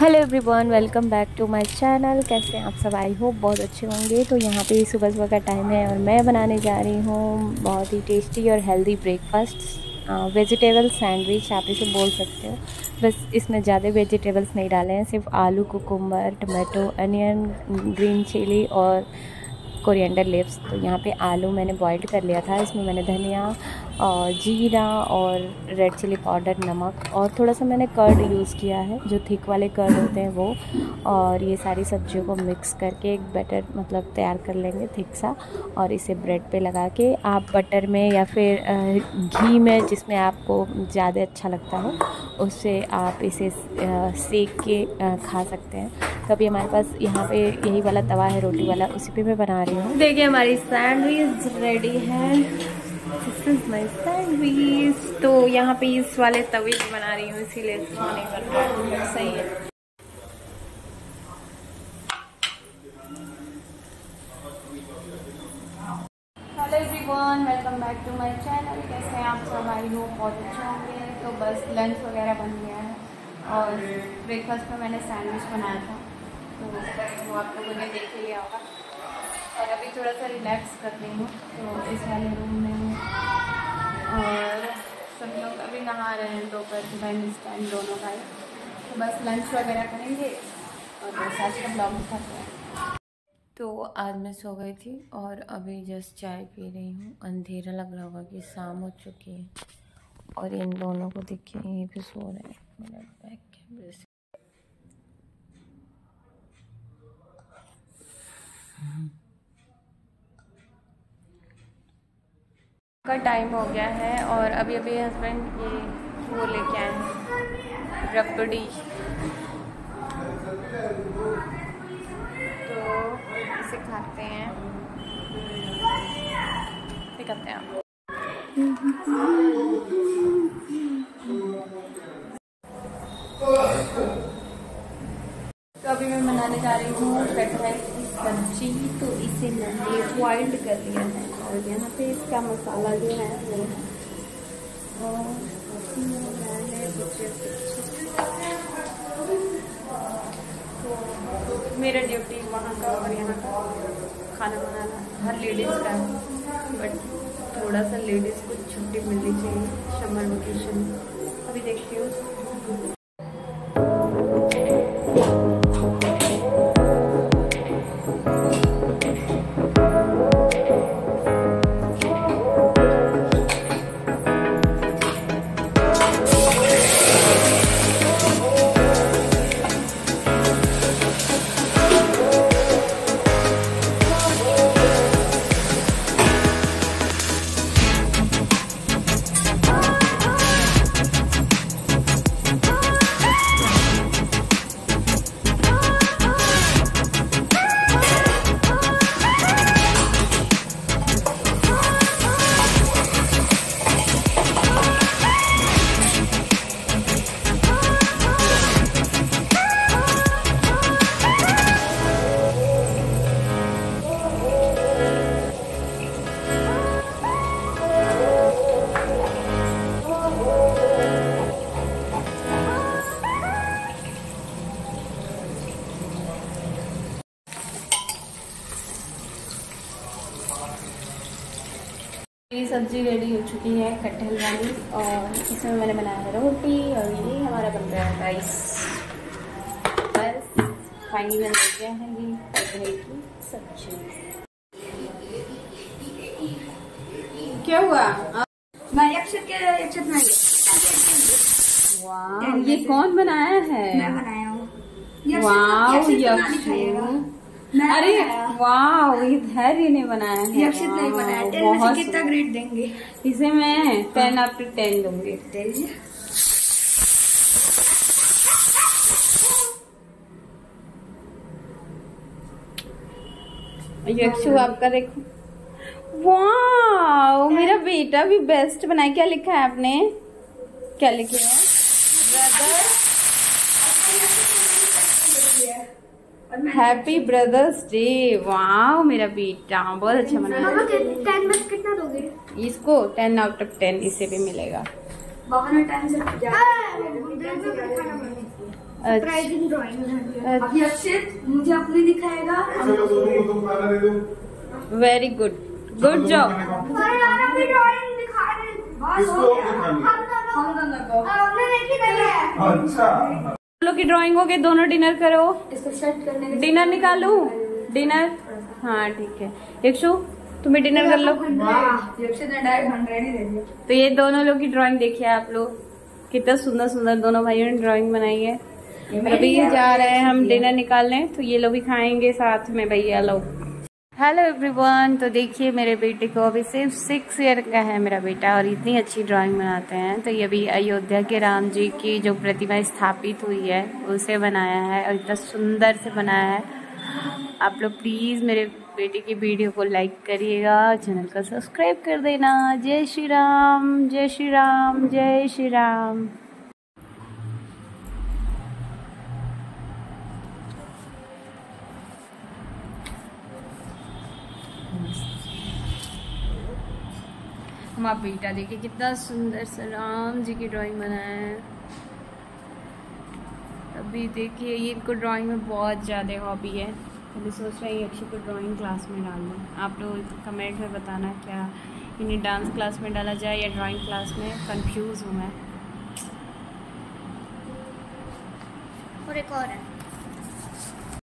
Hello everyone, welcome back to my channel. कैसे हैं आप सब? आई होप बहुत अच्छे होंगे। तो यहाँ पे सुबह सुबह का टाइम है और मैं बनाने जा रही हूँ बहुत ही टेस्टी और हेल्दी ब्रेकफास्ट, वेजिटेबल सैंडविच आप इसे बोल सकते हो। बस इसमें ज़्यादा वेजिटेबल्स नहीं डाले हैं, सिर्फ आलू, cucumber, tomato, onion, green chilli और कोरिएंडर लीव्स। तो यहाँ पे आलू मैंने बॉइल्ड कर लिया था। इसमें मैंने धनिया और जीरा और रेड चिली पाउडर, नमक और थोड़ा सा मैंने कर्ड यूज़ किया है, जो थिक वाले कर्ड होते हैं वो। और ये सारी सब्जियों को मिक्स करके एक बैटर मतलब तैयार कर लेंगे थिक सा। और इसे ब्रेड पे लगा के आप बटर में या फिर घी में, जिसमें आपको ज़्यादा अच्छा लगता हो, उससे आप इसे सेक के खा सकते हैं। तो अभी हमारे पास यहाँ पे यही वाला तवा है रोटी वाला, उसी पे मैं बना रही हूँ। देखिए हमारी सैंडविच रेडी है। This is my sandwich. तो यहाँ पे इस वाले तवे पे बना रही हूँ, इसीलिए नहीं बन रहा है। सही है। Hello everyone, welcome back to my channel. कैसे हैं आप सब? आई होप बहुत अच्छे होंगे। तो बस लंच वगैरह बन गया है और ब्रेकफास्ट में मैंने सैंडविच बनाया था, तो वो आप लोगों ने देख लिया होगा। और अभी थोड़ा सा रिलैक्स कर रही हूँ तो इस वाले रूम में हूँ। और सब लोग अभी नहा रहे हैं, दोपहर के टाइम इस टाइम दोनों का। तो बस लंच वगैरह करेंगे और बस आज का ब्लॉग दिखाते हैं। तो आज मैं सो गई थी और अभी जस्ट चाय पी रही हूँ। अंधेरा लग रहा होगा कि शाम हो चुकी है। और इन दोनों को देखिए यहीं पे सो रहे हैं मेरा बैक कैमरे से। का टाइम हो गया है और अभी अभी हस्बैंड ये वो लेके आए हैं, रबड़ी। तो इसे खाते हैं, दिखाते हैं आप। तो अभी मैं बनाने जा रही हूँ कटहल की सब्जी। तो इसे मैंने बॉइल्ड कर लिया है और यहाँ पे इसका मसाला जो है वो तो मेरा ड्यूटी वहाँ का और यहाँ का खाना बनाना हर लेडीज़ का है, बट थोड़ा सा लेडीज़ को छुट्टी मिलनी चाहिए समर वेकेशन। अभी देखती हूँ। ये सब्जी रेडी हो चुकी है कटहल वाली, और इसमें मैंने बनाया है रोटी और ये हमारा बन रहा है राइस। बस फाइनल हो गया है ये कटहल की सब्जी। क्या हुआ? वाह, ये कौन बनाया है? मैं बनाया हूँ। वाह यक्षु, अरे वाह, ये धैर्य ने बनाया है। यक्षित नहीं बनाया। 10 में से कितना ग्रेड देंगे इसे? मैं 10 out of 10 दूंगी। यक्षु आपका देखो। वाह, मेरा बेटा भी बेस्ट बनाया। क्या लिखा है आपने? क्या लिखे है? Brother happy brothers day. वाह, मेरा बेटा बहुत अच्छा बनाया। 10 में कितना दोगे? इसको 10 out of 10 इसे भी मिलेगा। Surprising drawing. अभी अक्षित मुझे अपने दिखाएगा। Very good, good job. हम लोग की ड्राइंग हो गई, दोनों डिनर करो। इसको सेट करने के डिनर निकालू, डिनर, हाँ ठीक है। यक्षु तुम्हें डिनर कर लो। अक्षित ने डायरेक्ट 100 ही दे दिया। तो ये दोनों लोग की ड्राइंग देखिए आप लोग, कितना सुंदर सुंदर दोनों भाइयों ने ड्राइंग बनाई है। अभी जा रहे हैं हम डिनर निकालने, तो ये लोग भी खाएंगे साथ में भैया लोग। हेलो एवरीवन, तो देखिए मेरे बेटे को अभी सिर्फ 6 ईयर का है मेरा बेटा, और इतनी अच्छी ड्राइंग बनाते हैं। तो ये अभी अयोध्या के राम जी की जो प्रतिमा स्थापित हुई है उसे बनाया है, और इतना सुंदर से बनाया है। आप लोग प्लीज़ मेरे बेटे की वीडियो को लाइक करिएगा, चैनल को सब्सक्राइब कर देना। जय श्री राम, जय श्री राम, जय श्री राम। हमारा बेटा देखिए कितना सुंदर सा राम जी की ड्राइंग बनाया है। अभी देखिए ये इनको ड्राइंग में बहुत ज़्यादा हॉबी है। अभी सोच रहे हैं अक्षय को ड्राइंग क्लास में डाल दूँ। आप लोग कमेंट में बताना क्या इन्हें डांस क्लास में डाला जाए या ड्राइंग क्लास में, कंफ्यूज हूँ मैं। और एक और है।